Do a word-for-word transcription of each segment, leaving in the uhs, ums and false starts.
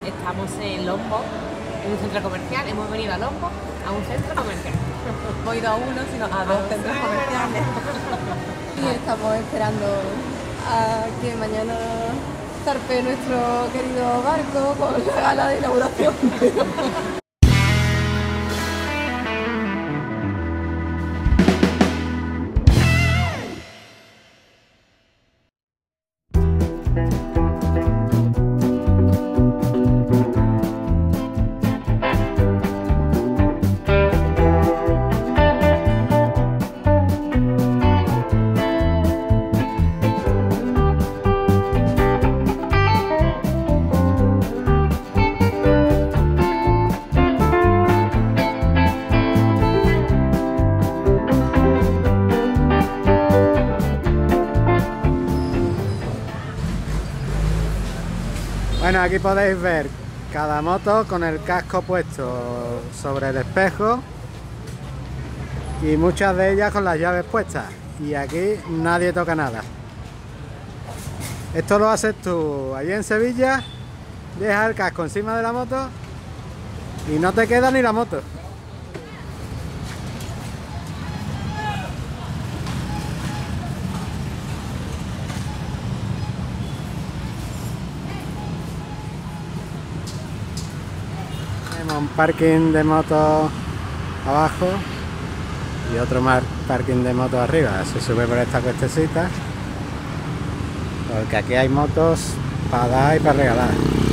Estamos en Lombok, en un centro comercial. Hemos venido a Lombok, a un centro comercial. No he ido a uno, sino a dos centros comerciales. Y estamos esperando a que mañana zarpe nuestro querido barco con la gala de inauguración. Bueno, aquí podéis ver cada moto con el casco puesto sobre el espejo y muchas de ellas con las llaves puestas, y aquí nadie toca nada. Esto lo haces tú allí en Sevilla, dejas el casco encima de la moto y no te queda ni la moto. Tenemos un parking de motos abajo y otro más parking de motos arriba. Se sube por esta cuestecita porque aquí hay motos para dar y para regalar.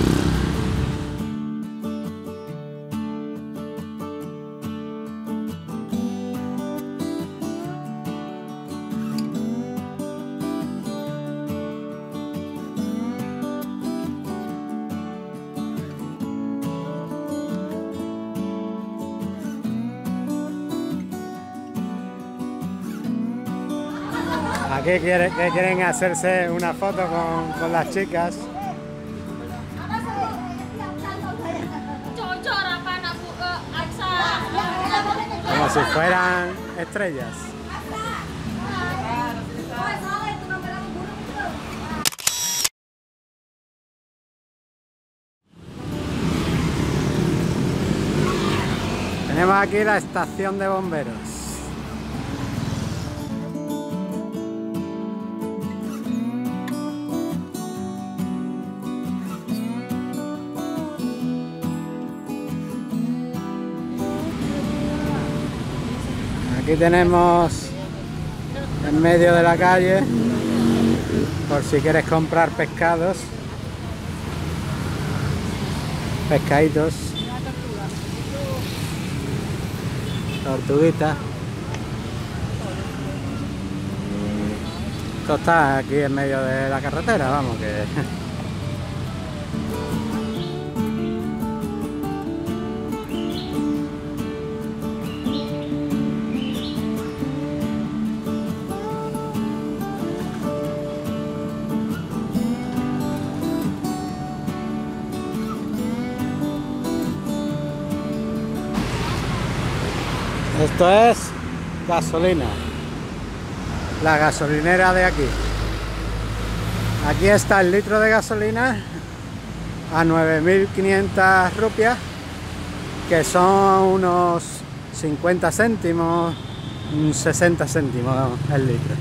Aquí quieren, que quieren hacerse una foto con, con las chicas. Como si fueran estrellas. Tenemos aquí la estación de bomberos. Aquí tenemos en medio de la calle, por si quieres comprar pescados, pescaditos, tortuguitas. Esto está aquí en medio de la carretera, vamos que... Esto es gasolina, la gasolinera de aquí. Aquí está el litro de gasolina a nueve mil quinientas rupias, que son unos cincuenta céntimos, sesenta céntimos el litro.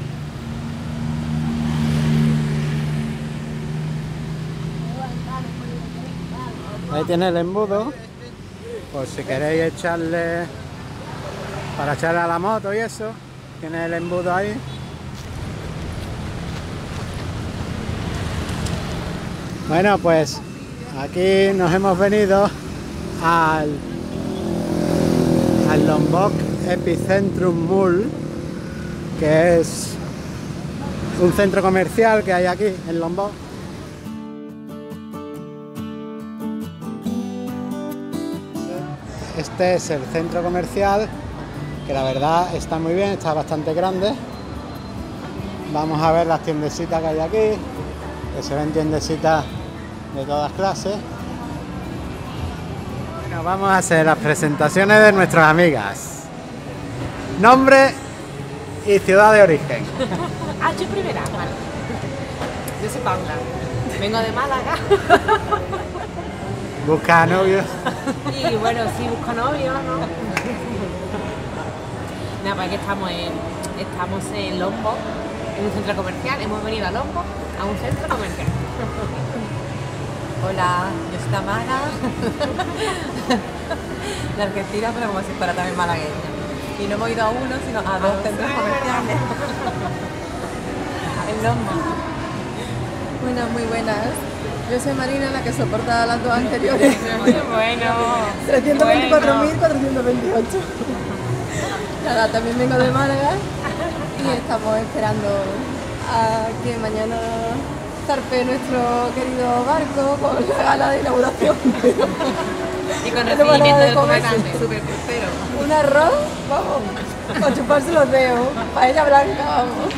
Ahí tiene el embudo, por si queréis echarle... para echarle a la moto y eso, tiene el embudo ahí. Bueno, pues aquí nos hemos venido al, al Lombok Epicentrum Mall, que es un centro comercial que hay aquí en Lombok. Este es el centro comercial, que la verdad está muy bien, está bastante grande. Vamos a ver las tiendecitas que hay aquí, que se ven tiendecitas de todas clases. Bueno, vamos a hacer las presentaciones de nuestras amigas. Nombre y ciudad de origen. Ah, yo primera, vale. Yo soy Paula, vengo de Málaga. busca novio. Y bueno, sí, busco novio, ¿no? Nada, pues aquí estamos en, estamos en Lombo, en un centro comercial. Hemos venido a Lombo, a un centro comercial. Hola, yo soy Tamara, de Argentina, pero como si fuera también malagueña. Y no hemos ido a uno, sino a dos centros comerciales. En Lombo. Buenas, muy buenas. Yo soy Marina, la que soporta las dos anteriores. Bueno, trescientos veinticuatro mil cuatrocientos veintiocho. Nada, también vengo de Málaga y estamos esperando a que mañana zarpe nuestro querido barco con la gala de inauguración. y con el Pero bueno, seguimiento del comer comandante, súper crucero. un arroz, vamos, para chuparse los dedos, paella blanca, vamos.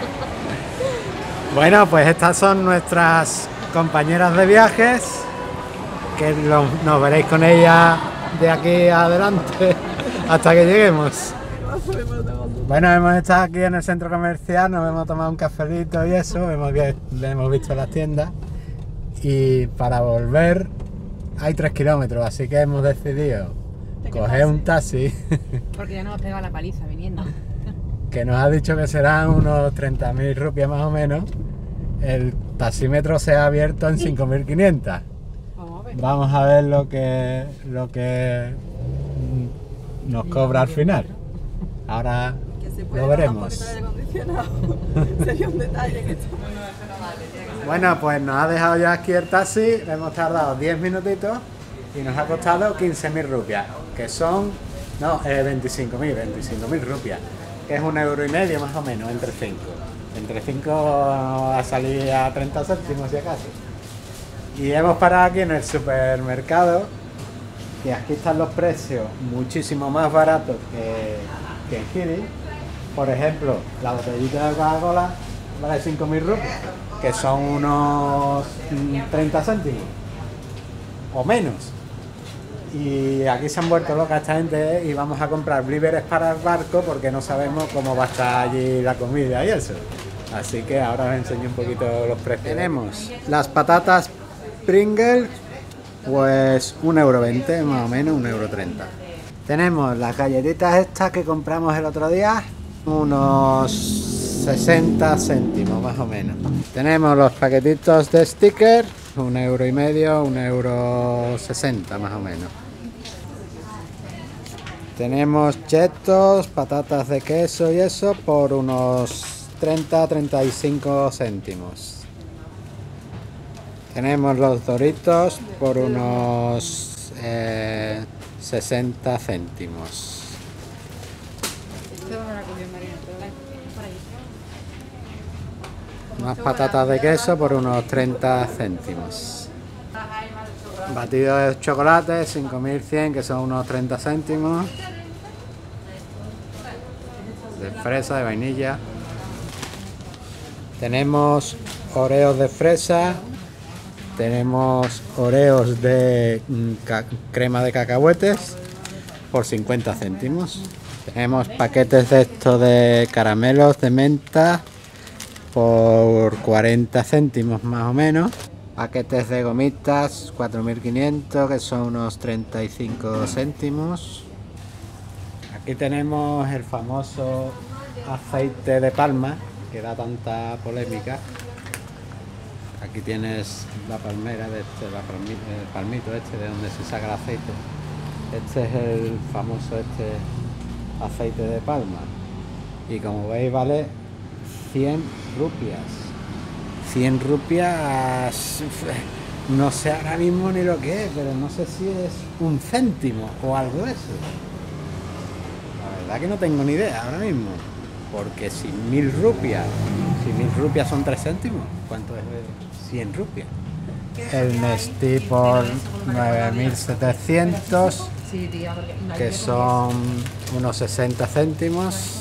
Bueno, pues estas son nuestras compañeras de viajes, que lo- nos veréis con ellas de aquí adelante hasta que lleguemos. Bueno, hemos estado aquí en el centro comercial, nos hemos tomado un cafelito y eso, hemos, vi- hemos visto las tiendas y para volver hay tres kilómetros, así que hemos decidido coger un taxi Porque ya nos hemos pegado la paliza viniendo. que nos ha dicho que serán unos treinta mil rupias más o menos. El taxímetro se ha abierto en cinco mil quinientas. Vamos a ver. Vamos a ver lo que lo que mm, nos cobra al final. Ahora lo veremos. Sería un detalle que esto. Bueno, pues nos ha dejado ya aquí el taxi, hemos tardado diez minutitos y nos ha costado quince mil rupias, que son, no, eh, veinticinco mil, veinticinco mil rupias, que es un euro y medio más o menos, entre cinco. Entre cinco a salir a treinta céntimos si acaso. Y hemos parado aquí en el supermercado y aquí están los precios muchísimo más baratos que, que en Giri. Por ejemplo, la botellita de Coca-Cola vale cinco mil rupias, que son unos mm, treinta céntimos o menos. Y aquí se han vuelto locas esta gente y vamos a comprar víveres para el barco porque no sabemos cómo va a estar allí la comida y eso. Así que ahora os enseño un poquito los precios. Tenemos las patatas Pringles, pues un euro veinte más o menos, un euro treinta. Tenemos las galletitas estas que compramos el otro día, unos sesenta céntimos más o menos. Tenemos los paquetitos de stickers, un euro y medio, un euro sesenta más o menos. Tenemos chetos, patatas de queso y eso por unos treinta a treinta y cinco céntimos. Tenemos los Doritos por unos eh, sesenta céntimos. Unas patatas de queso por unos treinta céntimos. Batido de chocolate, cinco mil cien, que son unos treinta céntimos. De fresa, de vainilla. Tenemos oreos de fresa. Tenemos oreos de mm, ca- crema de cacahuetes por cincuenta céntimos. Tenemos paquetes de estos de caramelos de menta por cuarenta céntimos más o menos. Paquetes de gomitas cuatro mil quinientos, que son unos treinta y cinco céntimos. Aquí tenemos el famoso aceite de palma que da tanta polémica. Aquí tienes la palmera de este, la palmi- el palmito este de donde se saca el aceite. Este es el famoso este aceite de palma. Y como veis vale cien rupias. cien rupias, no sé ahora mismo ni lo que es, pero no sé si es un céntimo o algo de eso. La verdad que no tengo ni idea ahora mismo. Porque si mil rupias, si mil rupias son tres céntimos, ¿cuánto es cien rupias? El Nestí por nueve mil setecientos, que son unos sesenta céntimos.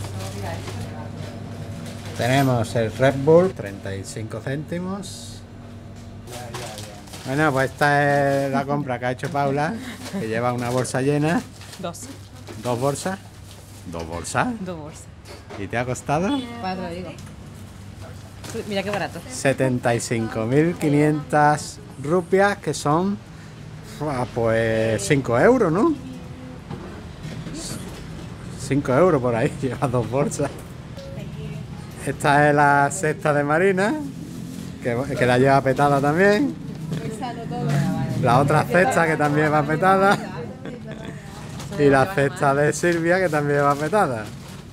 Tenemos el Red Bull, treinta y cinco céntimos. Bueno, pues esta es la compra que ha hecho Paula, que lleva una bolsa llena. Dos. ¿Dos bolsas? ¿Dos bolsas? Dos bolsas. ¿Y te ha costado? Cuatro, digo. Mira qué barato. setenta y cinco mil quinientas rupias, que son Ah, pues cinco euros, ¿no? cinco euros por ahí, lleva dos bolsas. Esta es la cesta de Marina, que, que la lleva petada también. La otra cesta que también va petada. Y la cesta de Silvia que también va petada.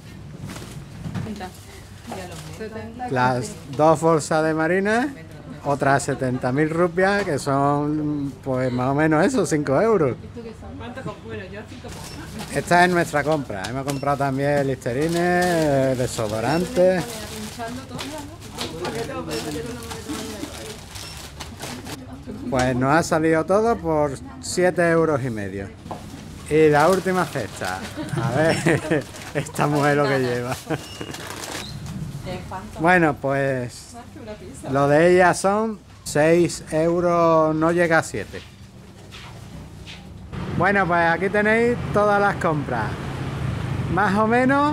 Las dos bolsas de Marina, otras setenta mil rupias, que son pues más o menos eso, cinco euros. Esta es nuestra compra. Hemos comprado también listerines, desodorantes. Pues nos ha salido todo por siete euros y medio. Y la última cesta. A ver, esta mujer lo que lleva. Bueno, pues lo de ella son seis euros, no llega a siete. Bueno, pues aquí tenéis todas las compras. Más o menos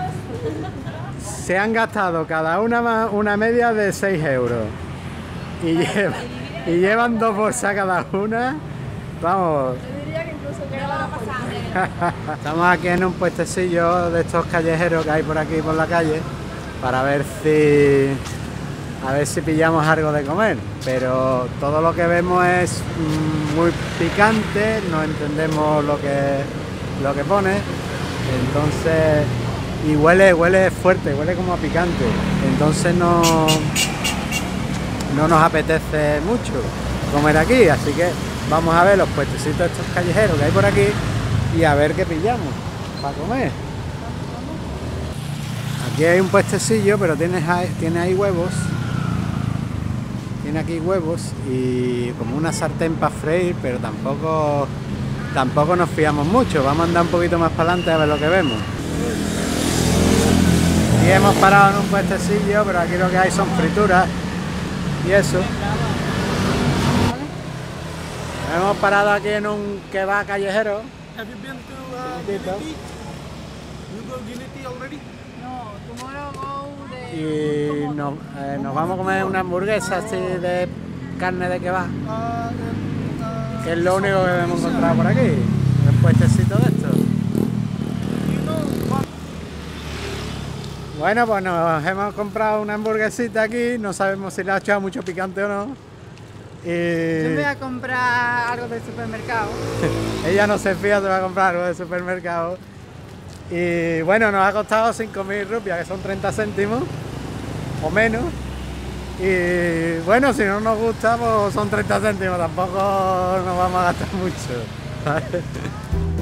se han gastado cada una una media de seis euros. Y, lleva, y llevan dos bolsas cada una. Vamos. Estamos aquí en un puestecillo de estos callejeros que hay por aquí por la calle para ver si a ver si pillamos algo de comer, pero todo lo que vemos es muy picante, no entendemos lo que lo que pone, entonces y huele huele fuerte, huele como a picante, entonces no no nos apetece mucho comer aquí, así que vamos a ver los puestecitos estos callejeros que hay por aquí y a ver qué pillamos para comer. Aquí hay un puestecillo, pero tiene, tiene ahí huevos. Tiene aquí huevos y como una sartén para freír, pero tampoco, tampoco nos fiamos mucho. Vamos a andar un poquito más para adelante a ver lo que vemos. Y hemos parado en un puestecillo, pero aquí lo que hay son frituras y eso. Hemos parado aquí en un kebab callejero. Have you been to uh, Giliti? You go Giliti already? No, tomorrow go de... Y nos, eh, nos vamos a comer una hamburguesa así de carne de kebab, Uh, and, uh, que es lo único que hemos encontrado por aquí, un puestecito de esto. you know what? Bueno, pues nos hemos comprado una hamburguesita aquí, no sabemos si le ha echado mucho picante o no. Yo me voy Y a comprar algo del supermercado. ella no se fía, se va a comprar algo del supermercado. Y bueno, nos ha costado cinco mil rupias, que son treinta céntimos o menos. Y bueno, si no nos gusta, pues son treinta céntimos, tampoco nos vamos a gastar mucho, ¿sabes?